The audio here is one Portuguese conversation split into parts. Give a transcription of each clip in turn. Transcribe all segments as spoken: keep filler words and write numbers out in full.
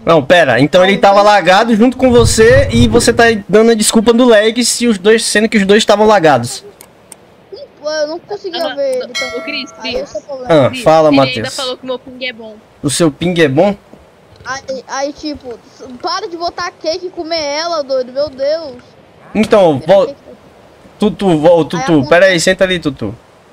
Não, pera, então ele tava lagado junto com você e você tá dando a desculpa do lag se os dois, sendo que os dois estavam lagados. Eu não conseguia Ah, ver não, ele. Então... Ô, Cris, Aí Cris. esse é o problema. Ah, Cris, fala, ele ainda Matheus. falou que o meu ping é bom. O seu ping é bom? Aí, aí, tipo, para de botar cake e comer ela, doido, meu Deus. Então, Vira vol... cake. Tutu, vol... Tutu, acontece- pera aí, senta ali, Tutu.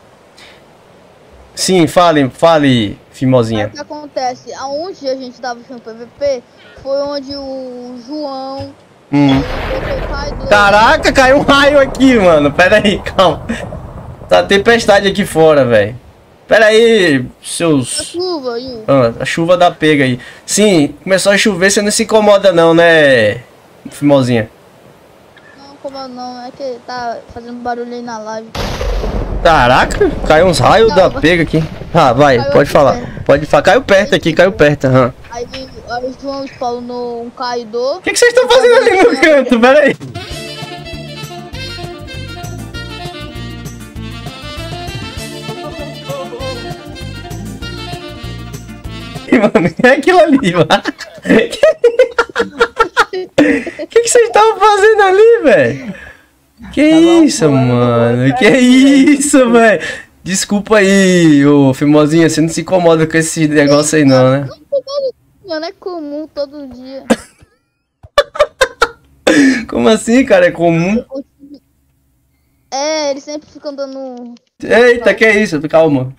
Sim, fale, fale, Aí Fimosinha. o que acontece? Aonde a gente tava fazendo P V P foi onde o João. Hum. o pai do- Caraca, caiu um raio aqui, mano. Pera aí, calma. Tá tempestade aqui fora, velho. Pera aí, A seus... chuva, e o- Ah, a chuva da pega aí. Sim, começou a chover, você não se incomoda não, né, Fimosinha? Não, como eu não, é que tá fazendo barulho aí na live. Caraca, caiu uns raios Não, da vai- pega aqui. Ah, vai, Caiu pode aqui falar. perto. Pode falar. Caiu perto aqui, caiu perto. aham. Aí, aí o João spawnou um caidor. O que, que vocês estão fazendo ali no canto? Pera aí. Mano, é aquilo ali, mano. O que, que vocês estavam fazendo ali, velho? Que isso, mano? Que isso, velho? Desculpa aí, ô Fimosinha, você não se incomoda com esse negócio aí não, né? Mano, é comum todo dia. Como assim, cara? É comum? É, eles sempre ficam dando. Eita, que isso? Calma.